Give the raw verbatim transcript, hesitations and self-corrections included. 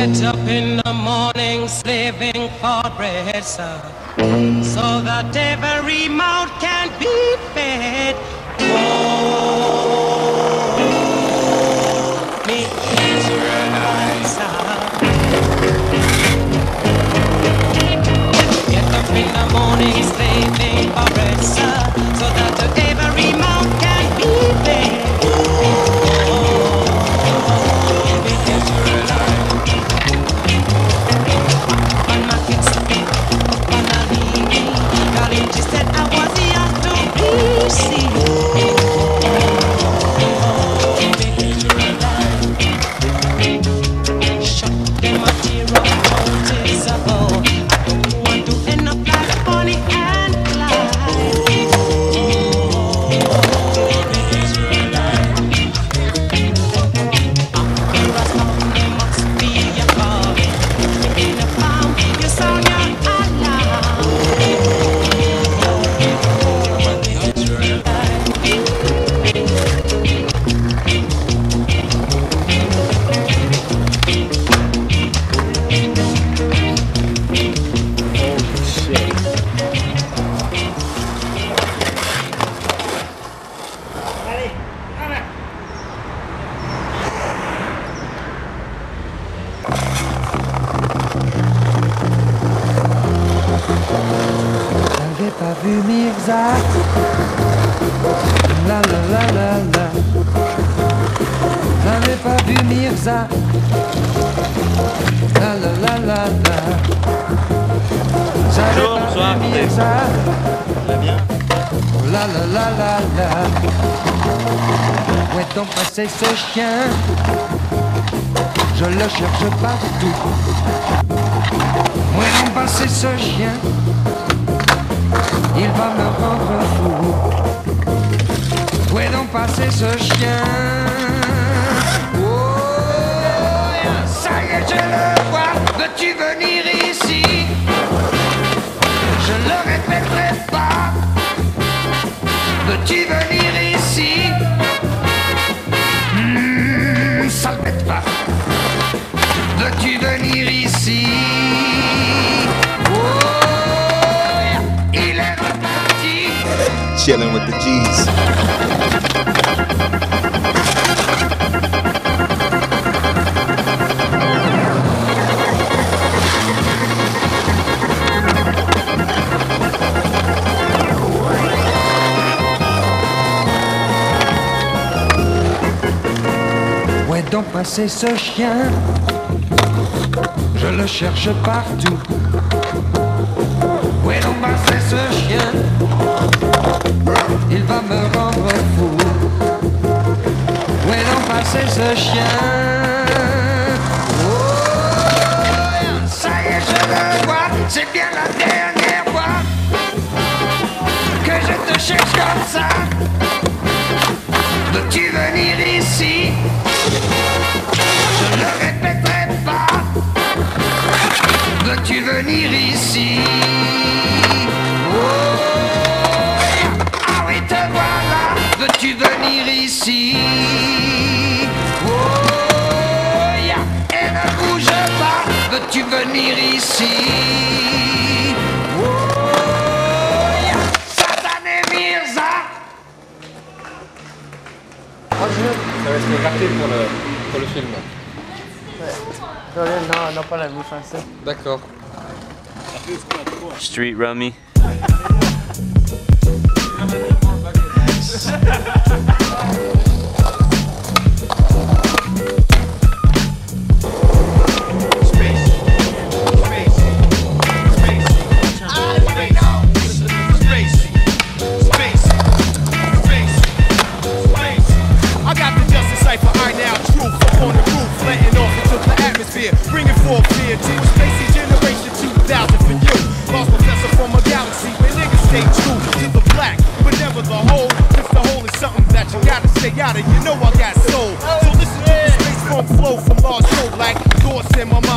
get up in the morning slaving for bread, sir, so that every mouth can be fed. Oh, me Israelites, get up in the morning slaving for bread, sir, so that every mouth can be fed. She said I was young to be seen. Shut them a tear up mountains above. I don't want to end up like Bonnie and Clyde. They must be a farm. In a farm, you sound young alive. J'avais pas vu Mirza. La la la la la. J'avais pas vu Mirza. La la la la la. J'avais pas vu Mirza. Très bien. La la la la la. Où est donc passé ce chien? Je le cherche partout. Où est donc passé ce chien? Il va me rendre fou. Où est donc passé ce chien? Oh, ça y est, je le vois. Veux-tu venir ici? Je le répéterai pas. Veux-tu venir ici? Mmh, sale bête va. Veux-tu venir ici? Chilling with the G's. Où est donc passé ce chien? Je le cherche partout. Où est donc passé ce chien? Il va me rendre fou. Où est donc passé ce chien? Oh, ça y est, je le vois. C'est bien la dernière fois que je te cherche comme ça. Veux-tu venir ici? Je le répéterai pas. Veux-tu venir ici? Oh, veux-tu venir ici? Oh, yeah. Et ne bouge pas. Veux-tu venir ici? Oh, yeah. Satané Mirza. Ça reste raté pour le, pour le film. Ouais. Non, non, pas la bouche française. D'accord. Street Rummy. Bringing forth fear to a spacey generation two thousand for you. Lost professor from a galaxy where niggas stay true to the black, but never the whole. If the whole is something that you gotta stay out of, you know I got soul. So listen to the space funk flow from Lost Show, like thoughts in my mind.